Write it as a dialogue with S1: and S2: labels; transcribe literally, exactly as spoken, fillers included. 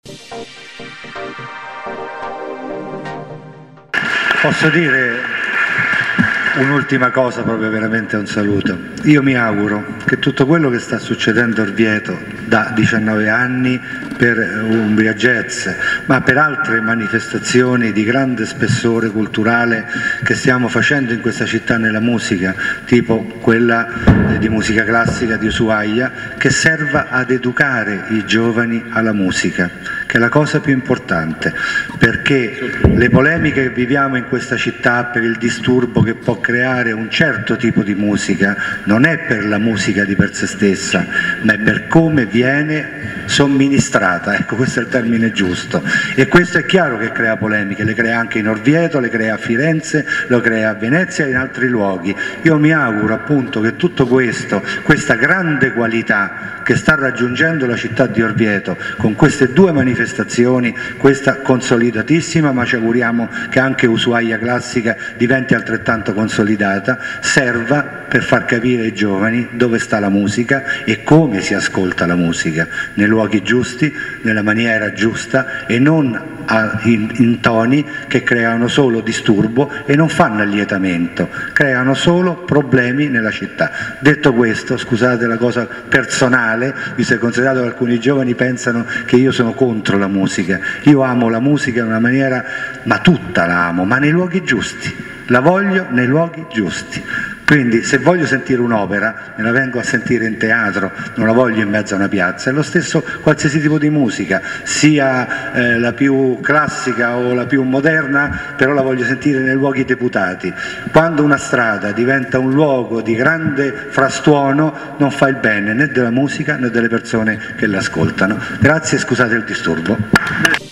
S1: Posso dire un'ultima cosa, proprio veramente un saluto. Io mi auguro che tutto quello che sta succedendo a Orvieto da diciannove anni per Umbria Jazz, ma per altre manifestazioni di grande spessore culturale che stiamo facendo in questa città nella musica, tipo quella di musica classica di Ushuaia, che serva ad educare i giovani alla musica, che è la cosa più importante, perché le polemiche che viviamo in questa città per il disturbo che può creare un certo tipo di musica non è per la musica di per sé stessa, ma è per come viene somministrata, ecco, questo è il termine giusto, e questo è chiaro che crea polemiche, le crea anche in Orvieto, le crea a Firenze, lo crea a Venezia e in altri luoghi. Io mi auguro appunto che tutto questo, questa grande qualità che sta raggiungendo la città di Orvieto con queste due manifestazioni, questa consolidatissima, ma ci auguriamo che anche Ushuaia Classica diventi altrettanto consolidata, serva per far capire ai giovani dove sta la musica e come si ascolta la musica, nei luoghi giusti, nella maniera giusta e non a, in, in toni che creano solo disturbo e non fanno allietamento, creano solo problemi nella città. Detto questo, scusate la cosa personale, visto che considerato che alcuni giovani pensano che io sono contro la musica, io amo la musica in una maniera, ma tutta la amo, ma nei luoghi giusti, la voglio nei luoghi giusti. Quindi se voglio sentire un'opera me la vengo a sentire in teatro, non la voglio in mezzo a una piazza. È lo stesso qualsiasi tipo di musica, sia eh, la più classica o la più moderna, però la voglio sentire nei luoghi deputati. Quando una strada diventa un luogo di grande frastuono non fa il bene né della musica né delle persone che l'ascoltano. Grazie e scusate il disturbo.